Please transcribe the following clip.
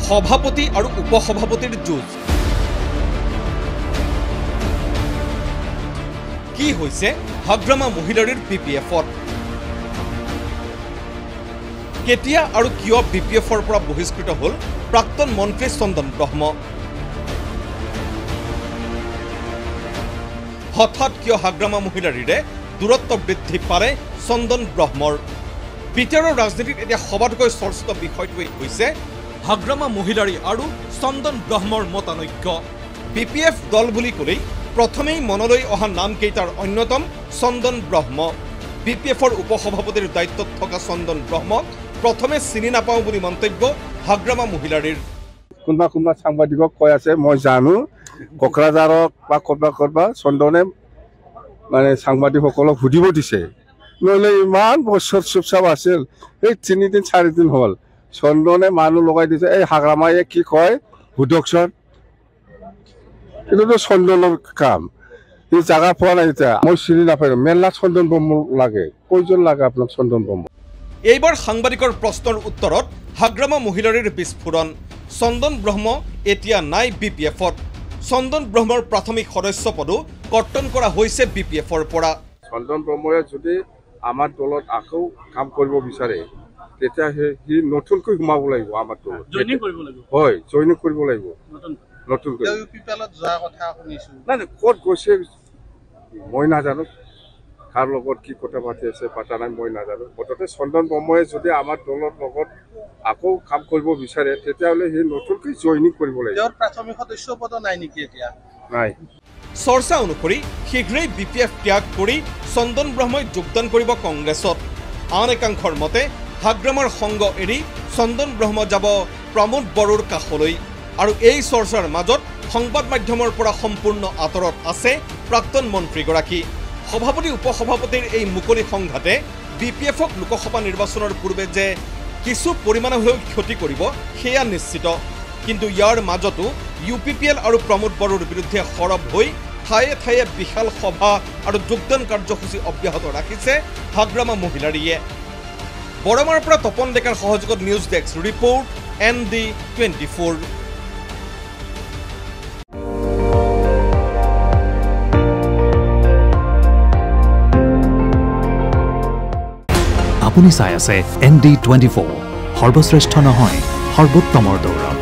সভাপতি আৰু উপসভাপতিৰ যুঁজ কি হৈছে হাগ্ৰামা মহিলাৰীৰ BPFত কেতিয়া আৰু কিয় BPFৰ পৰা বহিষ্কৃত হ'ল প্ৰাক্তন মন্ত্ৰী চন্দন ব্ৰহ্ম হঠাৎ কিয় হাগ্ৰামা মহিলাৰীৰে দূৰত্ব বৃদ্ধি পালে চন্দন ব্ৰহ্মৰ বিটাৰৰ ৰাজনীতিত এতিয়া সবাতকৈ চৰ্চিত বিষয়টোৱেই হৈছে হাগ্ৰামা মহিলাৰী আৰু চন্দন ব্ৰহ্মৰ মতানৈক্য BPF দল বুলি ক'লেই প্ৰথমেই মনলৈ অহা নামকেইটাৰ অন্যতম চন্দন ব্ৰহ্ম BPFৰ উপসভাপতিৰ দায়িত্বত থকা চন্দন ব্ৰহ্মক প্ৰথমে চিনি নাপাওঁ বুলি মন্তব্য হাগ্ৰামা মহিলাৰীৰ কোনোবা সাংবাদিকক কৈ আছে মই জানো কোকৰাঝাৰক বা কৰবা চন্দনে মানে সাংবাদিকসকলক সুধিব দিছে নহলে ইমান বছৰ চুপচাপ আছিল এই 3 দিন 4 দিন হ'ল চন্দনে মানুহ লগাই দিছে এই হাগ্ৰামায়ে কি কয় হুদকছৰ এটো চন্দনৰ কাম এই জায়গা পোৱা নাই এতিয়া মই চিনি নাপাওঁ মেলা চন্দন ব্ৰহ্ম লাগে কয়জন লাগে আপোনাক চন্দন ব্ৰহ্ম এইবাৰ সাংবাদিকৰ প্ৰশ্নৰ উত্তৰত হাগ্ৰামা মহিলাৰীৰ বিস্ফোৰণ চন্দন ব্ৰহ্ম এতিয়া নাই BPFত চন্দন ব্ৰহ্মৰ প্ৰাথমিক সদস্য পদো কৰ্তন কৰা হৈছে BPFৰ পৰা চন্দন ব্ৰহ্ময়ে যদি আমাৰ দলত আকৌ কাম কৰিব বিচাৰে তেতিয়া হি নতুনকৈ সোমাব লাগিব আমাৰ দলত জয়েনিং কৰিব লাগিব হয় জয়েনিং কৰিব লাগিব নতুনকৈ পিপলত যোৱা কথা শুনিছো নাই ক'ত গৈছে মই নাজানো কাৰ লগত কি কথা পাতি আছে পাতা নাই মই নাজানো মুঠতে চন্দন ব্ৰহ্ময়ে যদি আমাৰ দলৰ লগত আকৌ কাম কৰিব বিচাৰে তেতিয়াহ'লে হি নতুনকৈ জয়েনিং কৰিব লাগিব তেওঁৰ প্ৰাথমিক সদস্য পদ নাই নেকি এতিয়া নাই চৰ্চা অনুসৰি শীঘ্ৰেই BPF ত্যাগ কৰি চন্দন ব্ৰহ্মই যোগদান কৰিব কংগ্ৰেছত আন একাংশৰ মতে হাগ্ৰামাৰ সংগ এৰি চন্দন ব্ৰহ্ম যাব প্ৰমোদ বড়োৰ কাষলৈ আৰু এই চৰ্চাৰ মাজত সংবাদ মাধ্যমৰ পৰা সম্পূৰ্ণ আঁতৰত আছে প্ৰাক্তন মন্ত্ৰীগৰাকী সভাপতি উপসভাপতিৰ এই মুকলি সংঘাতে BPFক লোকসভা নিৰ্বাচনৰ পূৰ্বে যে কিছু পৰিমাণে হ'লেও ক্ষতি কৰিব সেয়া নিশ্চিত কিন্তু ইয়াৰ মাজতো UPPL আৰু প্ৰমোদ বড়োৰ বিৰুদ্ধে সৰব হৈ ঠায়ে ঠায়ে বিশাল সভা আৰু যোগদান কাৰ্যসূচী অব্যাহত ৰাখিছে হাগ্ৰামা মহিলাৰীয়ে বৰমাৰ পৰা তপন ডেকাৰ সহযোগত নিউজ ডেস্ক ৰিপৰ্ট ND24 আপুনি চাই আছে ND24 সৰ্বশ্ৰেষ্ঠ নহয় সৰ্বোত্তমৰ দৌৰ